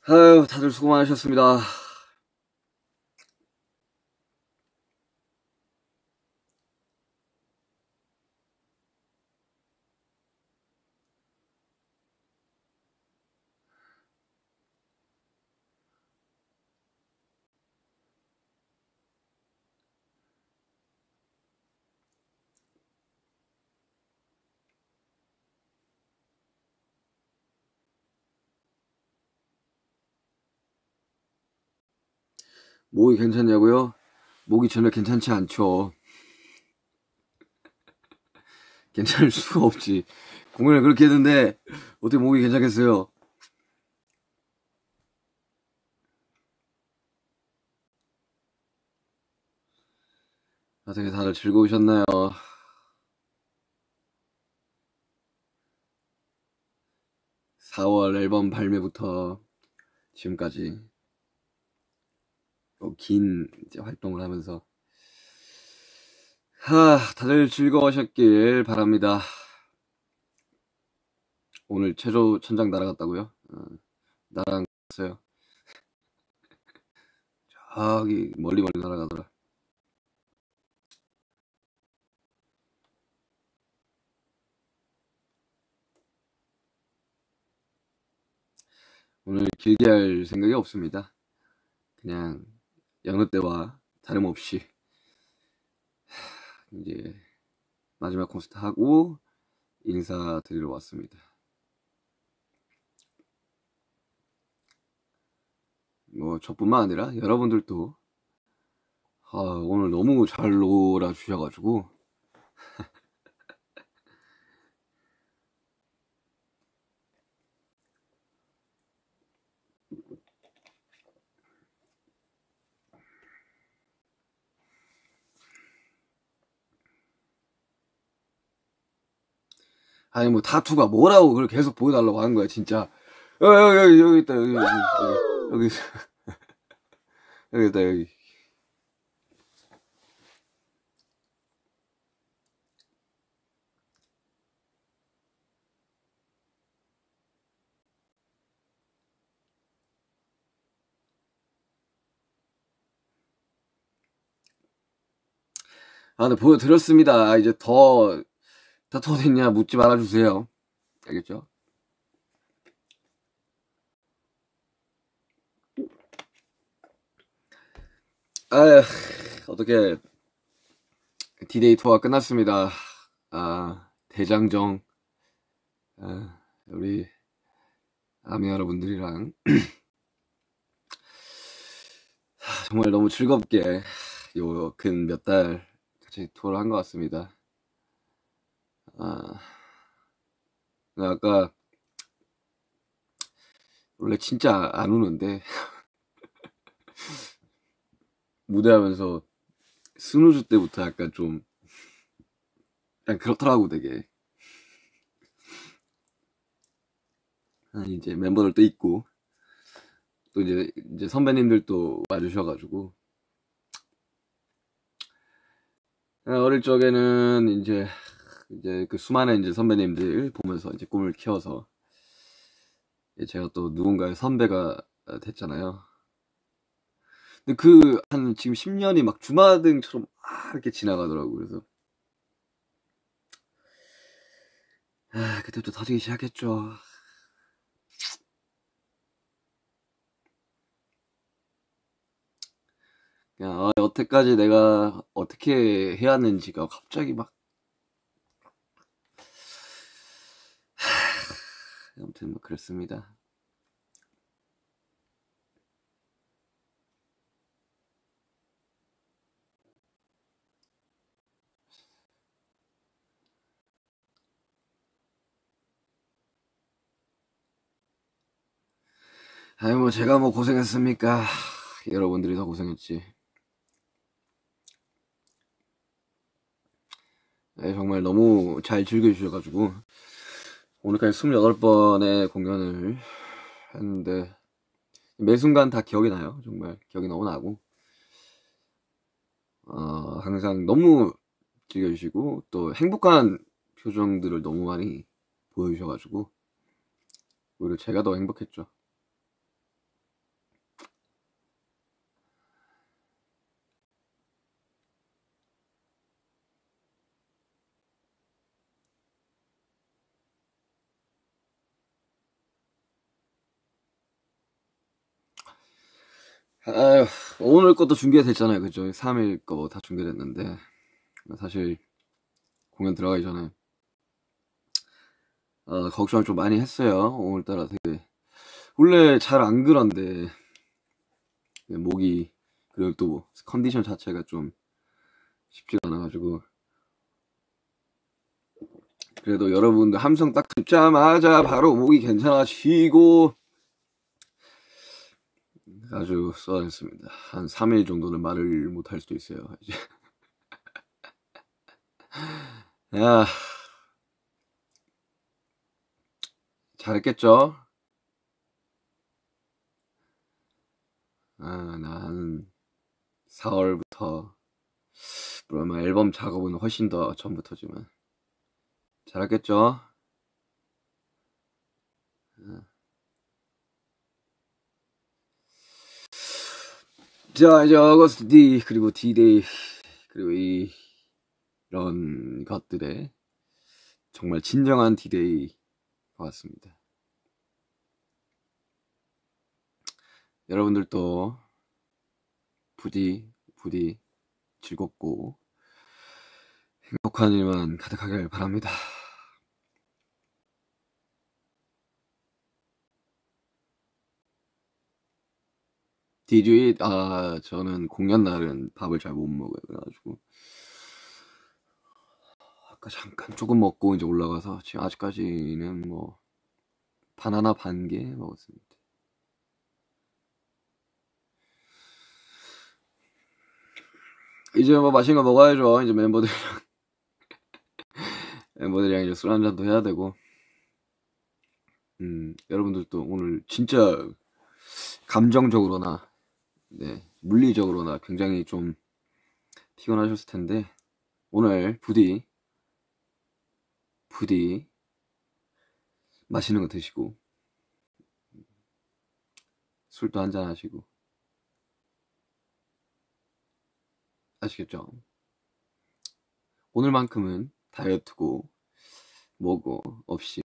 아유, 다들 수고 많으셨습니다. 목이 괜찮냐고요? 목이 전혀 괜찮지 않죠. 괜찮을 수가 없지. 공연을 그렇게 했는데 어떻게 목이 괜찮겠어요? 어떻게 다들 즐거우셨나요? 4월 앨범 발매부터 지금까지 긴 활동을 하면서 다들 즐거우셨길 바랍니다. 오늘 최저 천장 날아갔다고요? 날아갔어요. 저기 멀리 날아가더라. 오늘 길게 할 생각이 없습니다. 그냥 여느 때와 다름없이 이제 마지막 콘서트 하고 인사드리러 왔습니다. 뭐 저뿐만 아니라 여러분들도 오늘 너무 잘 놀아주셔가지고 아니 뭐 타투가 뭐라고 그걸 계속 보여달라고 하는 거야 진짜. 여기 있다 여기 있어. 여기 있다 여기. 근데 보여드렸습니다. 이제 더 어딨냐 묻지 말아주세요. 알겠죠? 어떻게 디데이 투어가 끝났습니다. 대장정 우리 아미 여러분들이랑 정말 너무 즐겁게 요 근 몇 달 같이 투어를 한 것 같습니다. 아까 원래 진짜 안 우는데 무대하면서 스누즈 때부터 약간 좀 그렇더라고 되게. 이제 멤버들도 있고 또 이제 선배님들도 와주셔가지고 어릴 적에는 이제 그 수많은 이제 선배님들 보면서 이제 꿈을 키워서 제가 또 누군가의 선배가 됐잖아요. 근데 그 한 지금 10년이 막 주마등처럼 이렇게 지나가더라고. 그래서 그때부터 터지기 시작했죠. 그냥 여태까지 내가 어떻게 해야 하는지가 갑자기 막 아무튼 뭐 그렇습니다. 뭐 제가 뭐 고생했습니까? 여러분들이 더 고생했지. 정말 너무 잘 즐겨주셔가지고 오늘까지 28번의 공연을 했는데 매 순간 다 기억이 나요. 정말 기억이 너무 나고 항상 너무 즐겨주시고 또 행복한 표정들을 너무 많이 보여주셔가지고 오히려 제가 더 행복했죠. 아유, 오늘 것도 중계됐잖아요. 그죠? 3일 거 다 중계됐는데, 사실, 공연 들어가기 전에, 걱정을 좀 많이 했어요. 오늘따라 되게. 원래 잘 안 그런데, 목이, 그리고 또 컨디션 자체가 좀 쉽지가 않아가지고. 그래도 여러분들 함성 딱 듣자마자 바로 목이 괜찮아지고, 아주 쏘아냈습니다. 한 3일 정도는 말을 못 할 수도 있어요. 이제. 야, 잘했겠죠? 나는 4월부터, 물론 앨범 작업은 훨씬 더 전부터지만, 잘했겠죠? 자, 이제 어거스트 D, 그리고 D-Day, 그리고 이런 것들의 정말 진정한 D-Day가 왔습니다. 여러분들도 부디 즐겁고 행복한 일만 가득하길 바랍니다. DJ, 저는 공연 날은 밥을 잘 못 먹어요. 그래가지고 아까 잠깐 조금 먹고 이제 올라가서 지금 아직까지는 뭐 바나나 반 개 먹었습니다. 이제 뭐 맛있는 거 먹어야죠. 이제 멤버들이랑 이제 술 한잔도 해야 되고. 여러분들도 오늘 진짜 감정적으로나, 네, 물리적으로나 굉장히 좀 피곤하셨을 텐데, 오늘 부디 맛있는 거 드시고, 술도 한잔 하시고, 아시겠죠? 오늘만큼은 다이어트고 뭐고 없이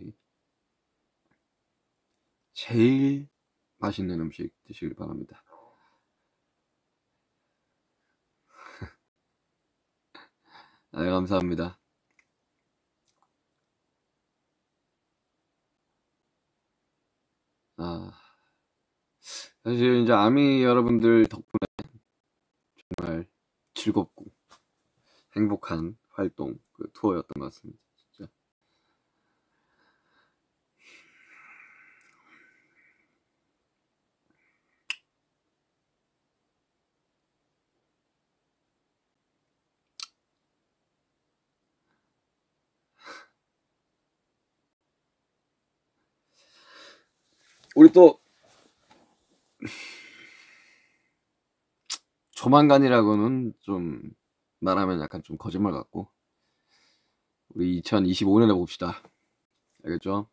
제일 맛있는 음식 드시길 바랍니다. 네, 감사합니다. 사실 이제 아미 여러분들 덕분에 정말 즐겁고 행복한 활동, 그 투어였던 것 같습니다. 진짜. 우리 또 조만간이라고는 좀 말하면 약간 좀 거짓말 같고, 우리 2025년에 봅시다. 알겠죠?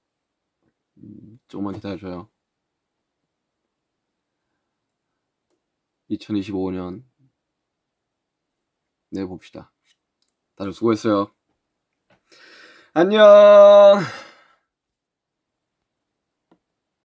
조금만 기다려줘요. 2025년 네 봅시다. 다들 수고했어요. 안녕.